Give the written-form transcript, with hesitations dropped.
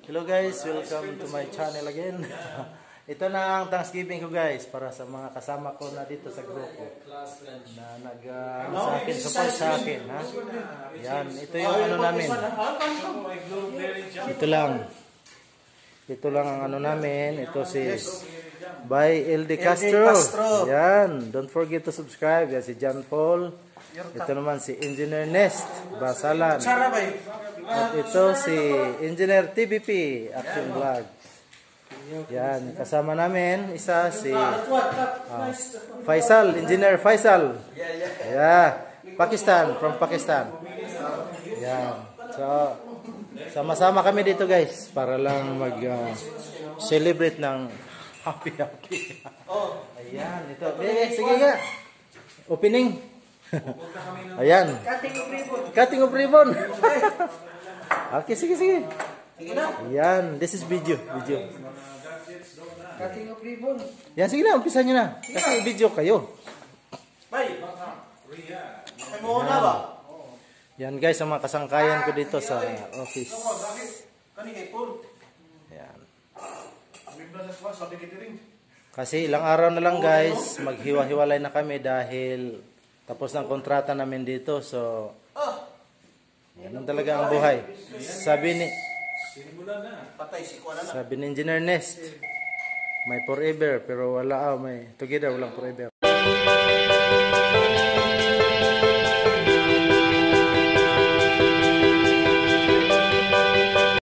Hello guys, welcome to my channel again. Ito na ang Thanksgiving ko guys, para sa mga kasama ko na dito sa grupo na sa akin, support sa akin, ha? Yan, ito yung ano namin. Ito lang ang ano namin. Ito si by LD Castro. Yan, don't forget to subscribe. Yan si John Paul. Ito naman si Engineer Nest Basalan. At ito si Engineer TBP Action Vlog. Yan, kasama namin isa si Faisal, Engineer Faisal. Yeah, Pakistan, from Pakistan. Yan. So, sama-sama kami dito guys para lang mag-celebrate ng happy. Ayan, ito. Sige nga. Opening. Ayan. Cutting of ribbon. Okay, sige. Ayan, this is video. Cutting of ribbon. Yan, sige na, umpisa nyo na. Kasi video kayo. Yan guys, ang mga kasangkayan ko dito sa office. Yan. Kasi ilang araw na lang guys, maghiwa-hiwalay na kami dahil tapos ng kontrata namin dito. So, yan talaga ang buhay. Sabi ni Engineer Nest, may forever, pero wala, may together, walang forever.